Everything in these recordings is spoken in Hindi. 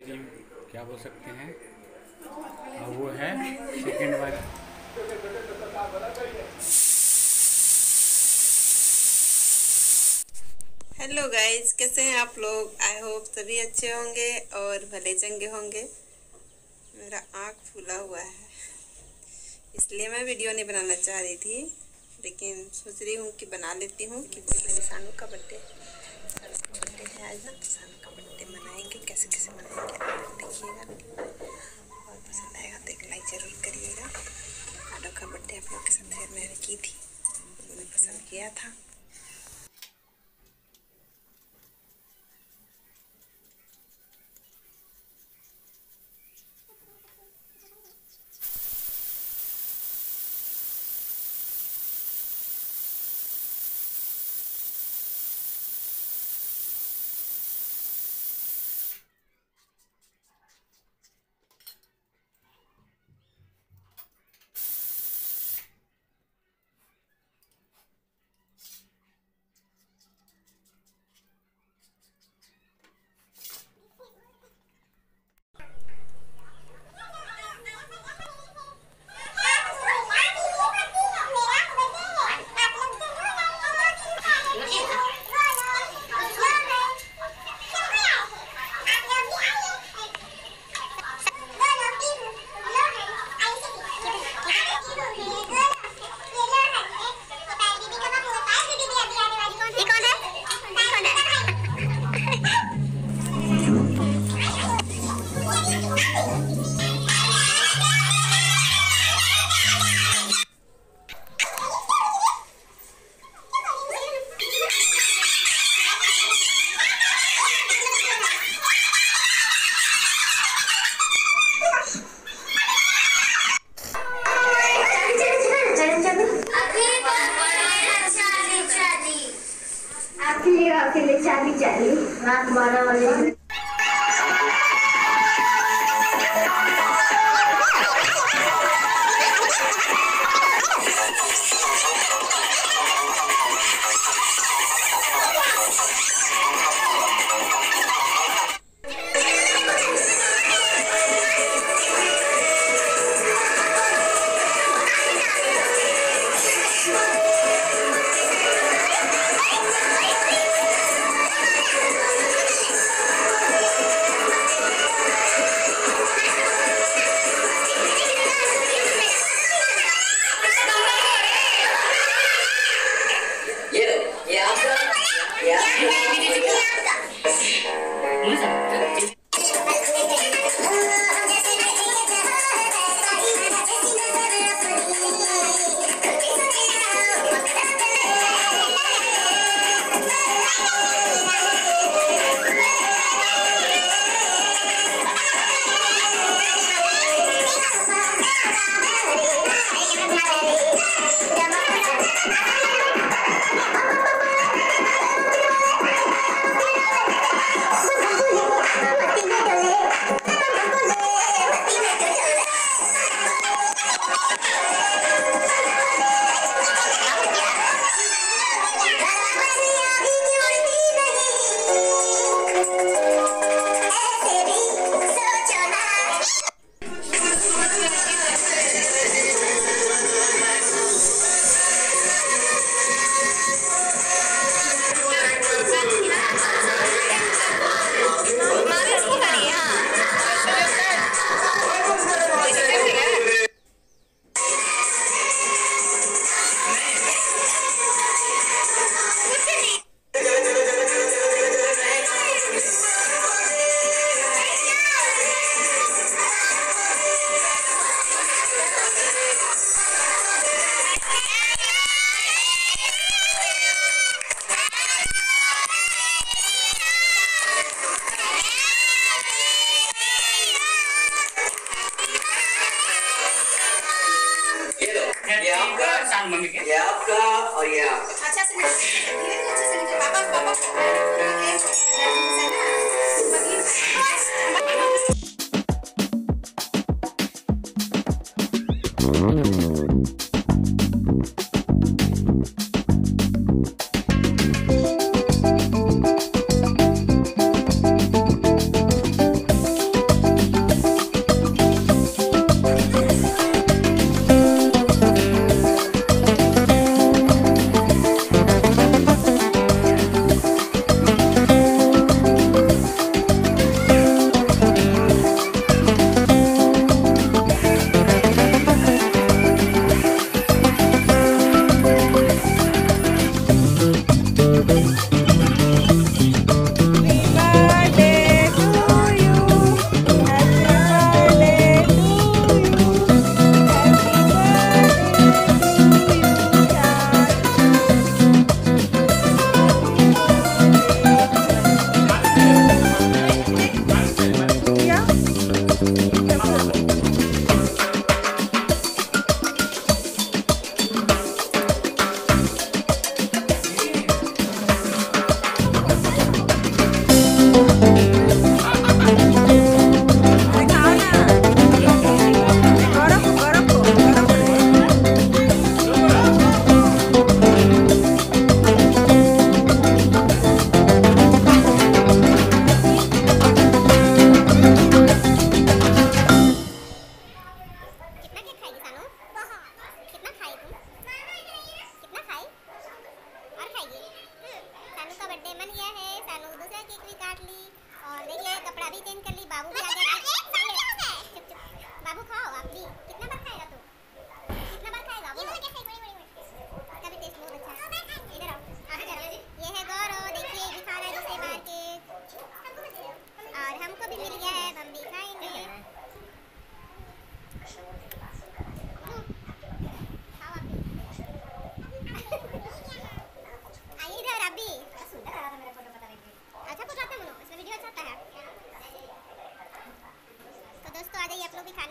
की क्या बोल सकते हैं, और वो है सेकेंड वाला। हेलो गाइस, कैसे हैं आप लोग। आई होप सभी अच्छे होंगे और भले चंगे होंगे। मेरा आँख फूला हुआ है, इसलिए मैं वीडियो नहीं बनाना चाह रही थी, लेकिन सोच रही हूँ कि बना लेती हूँ कि मेरी सानू का बर्थडे है आज ना। तो सानू का बर्थडे मनाएंगे, कैसे कैसे मनाएंगे आप लोग देखिएगा और पसंद आएगा तो एक लाइक ज़रूर करिएगा। सानू का बर्थडे आप लोग के साथ शेयर मैंने की थी, उन्होंने पसंद किया था। आपके लिए चाबी चाहिए रात 12 बजे। ये आपका और ये आपका। अच्छा से अच्छे से पापा पापा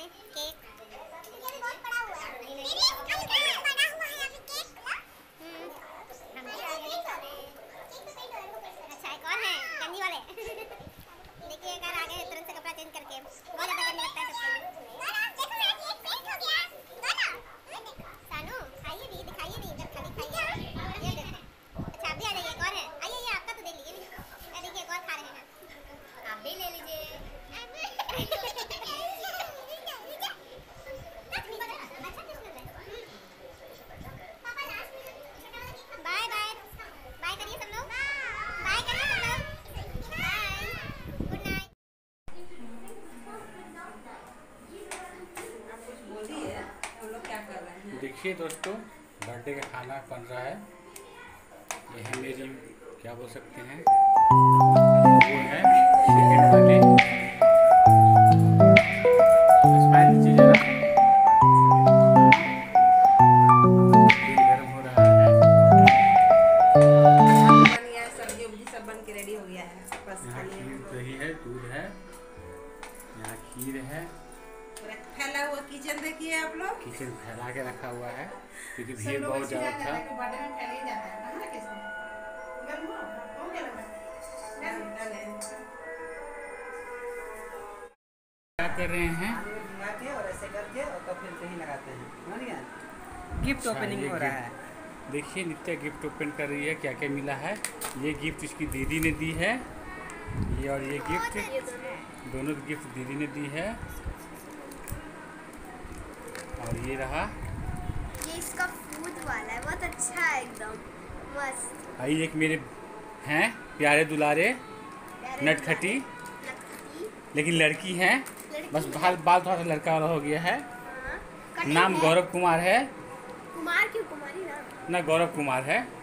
केक ये भी बहुत बड़ा हुआ है। नहीं बना हुआ है अभी केक। अच्छा एक और है गंदी वाले। देखिए अगर आगे तुरंत से कपड़ा चेंज करके बहुत ज़्यादा गंदा लगता है सबको। देखो मेरा केक पेंट हो गया। सानू खाइए भी, दिखाइए भी, इधर खाली खाइए। ये देखो। अच्छा आप भी आ जाइए, एक और है। आइए आपका तो दे लीजिए। देखिए एक और खा रहे हैं, आप भी ले लीजिए। बाय बाय बाय करिए सब लोग, बाय करिए सब लोग, बाय गुड नाइट। देखिए दोस्तों, बर्थडे का खाना बन रहा है। ये है मेरी, क्या बोल सकते हैं, वो है चिकन वाले। स्माइल कीजिए जरा। तेल गर्म हो रहा है। सब्जी उब्जी सब बन के रेडी हो गया है, बस यहाँ खाली खीर दही है, दूध है, यहाँ खीर है। फैला हुआ किचन देखिए आप लोग। किचन फैला के रखा हुआ है क्योंकि सब भीड़ लोग बहुत इसी ज़्यादा जाते था। हैं कि बर्थडे में फैल ही जाता है ना कैसे। गर्म हो गया ना डाले क्या कर रहे हैं? लगा के और ऐसे करके और तो फिर कहीं लगाते हैं, समझ गया? गिफ्ट अच्छा, ओपनिंग ये हो रहा है। देखिए नित्या गिफ्ट ओपन कर रही है, क्या क्या मिला है। ये गिफ्ट इसकी दीदी ने दी है, ये और ये गिफ्ट दोनों गिफ्ट दीदी ने दी है। और ये रहा, ये इसका फूड वाला है, बहुत अच्छा है एकदम मस्त। आई एक मेरे हैं प्यारे दुलारे नटखटी, लेकिन लड़की है, बस बाल बाल थोड़ा सा लड़का वाला हो गया है। नाम गौरव कुमार है कुमार क्यों कुमारी ना? ना, गौरव कुमार है।